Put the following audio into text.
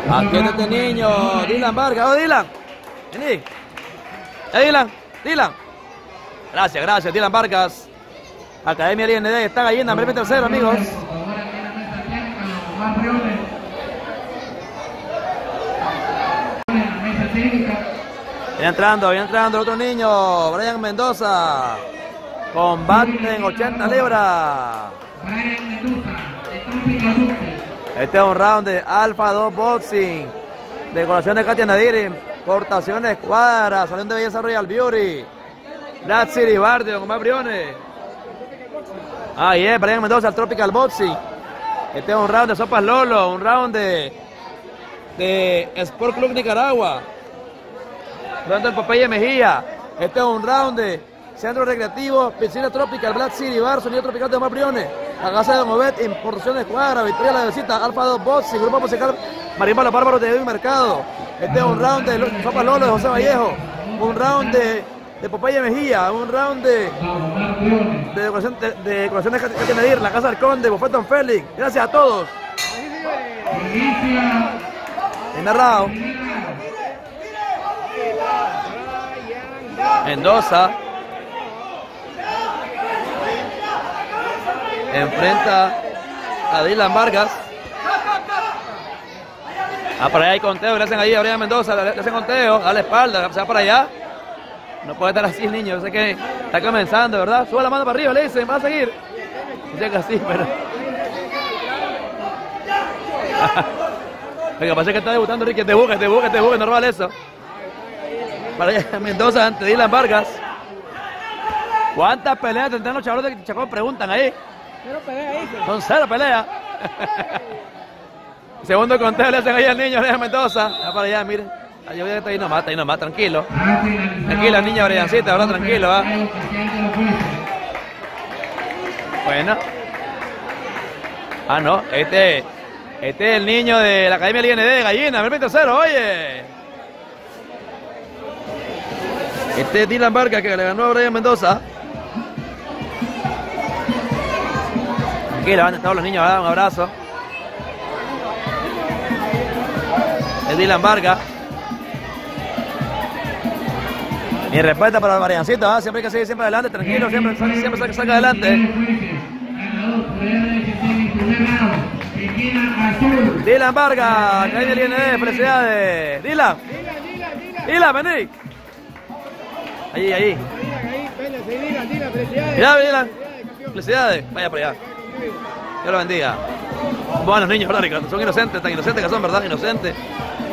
Aquí está este niño, Dylan Vargas. ¡Oh, Dylan! Vení. Dylan. Gracias, Dylan Vargas. Academia LND, está Gallina, primer tercero, amigos. Viene entrando el otro niño, Brian Mendoza. Combate en 80 libras. Este es un round de Alpha 2 Boxing. Decoración de Katia Nadir. Portación de escuadra. Salón de belleza Royal Beauty. Black City Barrio con más Briones. Ahí es, Brian Mendoza, el Tropical Boxing. Este es un round de Sopas Lolo. Un round de Sport Club Nicaragua. Round del Popeye Mejía. Este es un round de Centro Recreativo, Piscina Tropical, Black City Bar, Sonido Tropical de Omar Briones, la Casa de Don Obed, Importación de Escuadra, Victoria La Visita, Alfa 2 Boxing, Grupo Musical Marimba Los Bárbaros de Edwin Mercado. Este es un round de Sopa Lolo de José Vallejo, un round de Popeye Mejía, un round de decoración de Katia Nadir, la Casa del Conde, Buffet Don Félix. Gracias a todos. Primer round. Mendoza enfrenta a Dylan Vargas. Por allá hay conteo, le hacen ahí a Brian Mendoza, le hacen conteo, a la espalda, se va para allá. No puede estar así el niño, yo sé que está comenzando, ¿verdad? Sube la mano para arriba, le dicen, va a seguir. Dice que así, pero... Lo que pasa es que está debutando Ricky, te busque, no vale eso. Para allá Mendoza ante Dylan Vargas. ¿Cuántas peleas tendrán los chavos de Chacón? Preguntan ahí. 0 peleas ahí. Son 0 peleas. Segundo conteo le hacen ahí al niño Brian Mendoza. Va para allá, miren. Ahí nomás, tranquilo. Tranquilo, niña Briancita, ahora tranquilo, ¿va? Bueno. No, este es el niño de la Academia LND de Gallina, primer tercero, oye. Este es Dylan Vargas que le ganó a Brian Mendoza. Aquí le van a todos los niños a dar un abrazo. Es Dylan Vargas. Mi respeto para el Mariancito, ¿eh? Siempre hay que seguir siempre adelante, tranquilo, siempre saca adelante. Dylan Vargas, Academia LND, felicidades. Dylan, vení. Ahí. Mira, Dylan. Felicidades. Vaya por allá. Dios lo bendiga. Buenos niños, ¿verdad, Ricardo? Son inocentes, tan inocentes que son, ¿verdad? Inocentes.